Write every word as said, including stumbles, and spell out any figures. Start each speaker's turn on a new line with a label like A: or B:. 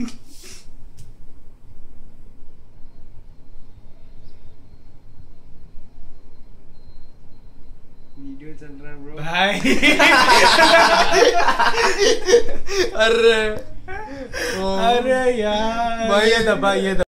A: Video चल रहा है ब्रो
B: भाई। अरे
C: अरे यार
B: भाई ये दबा ये दबा।